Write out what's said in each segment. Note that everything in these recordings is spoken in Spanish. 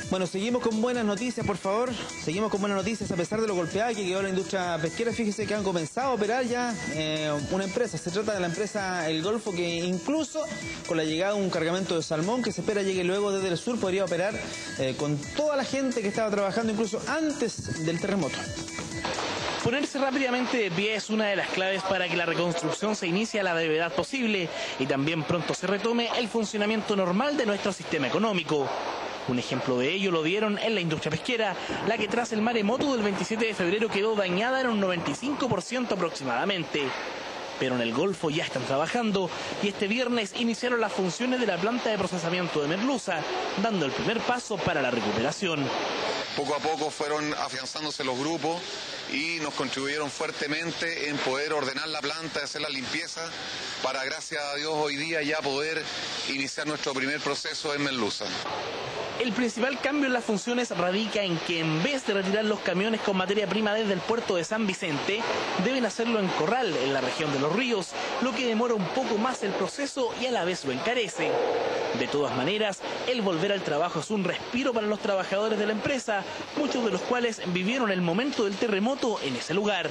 Bueno, seguimos con buenas noticias, por favor. Seguimos con buenas noticias a pesar de lo golpeada que quedó la industria pesquera. Fíjese que han comenzado a operar ya una empresa. Se trata de la empresa El Golfo, que incluso con la llegada de un cargamento de salmón que se espera llegue luego desde el sur, podría operar con toda la gente que estaba trabajando incluso antes del terremoto. Ponerse rápidamente de pie es una de las claves para que la reconstrucción se inicie a la brevedad posible y también pronto se retome el funcionamiento normal de nuestro sistema económico. Un ejemplo de ello lo dieron en la industria pesquera, la que tras el maremoto del 27 de febrero quedó dañada en un 95% aproximadamente. Pero en el Golfo ya están trabajando y este viernes iniciaron las funciones de la planta de procesamiento de merluza, dando el primer paso para la recuperación. Poco a poco fueron afianzándose los grupos y nos contribuyeron fuertemente en poder ordenar la planta, hacer la limpieza, para gracias a Dios hoy día ya poder iniciar nuestro primer proceso en merluza. El principal cambio en las funciones radica en que en vez de retirar los camiones con materia prima desde el puerto de San Vicente, deben hacerlo en Corral, en la región de Los Ríos, lo que demora un poco más el proceso y a la vez lo encarece. De todas maneras, el volver al trabajo es un respiro para los trabajadores de la empresa, muchos de los cuales vivieron el momento del terremoto en ese lugar.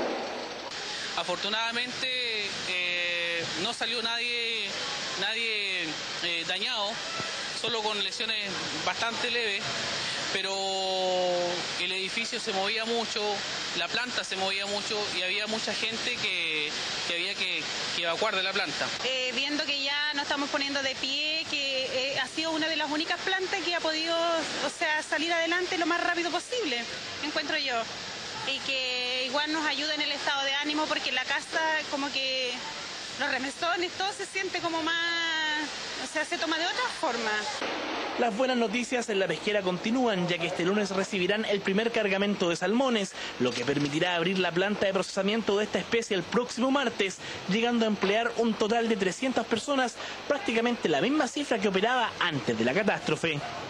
Afortunadamente no salió nadie dañado, solo con lesiones bastante leves, pero el edificio se movía mucho, la planta se movía mucho y había mucha gente que había que evacuar de la planta. Viendo que ya nos estamos poniendo de pie, que ha sido una de las únicas plantas que ha podido, salir adelante lo más rápido posible, encuentro yo. Y que igual nos ayuda en el estado de ánimo, porque en la casa como que los remesones, todo se siente como más, se toma de otra forma. Las buenas noticias en la pesquera continúan, ya que este lunes recibirán el primer cargamento de salmones, lo que permitirá abrir la planta de procesamiento de esta especie el próximo martes, llegando a emplear un total de 300 personas, prácticamente la misma cifra que operaba antes de la catástrofe.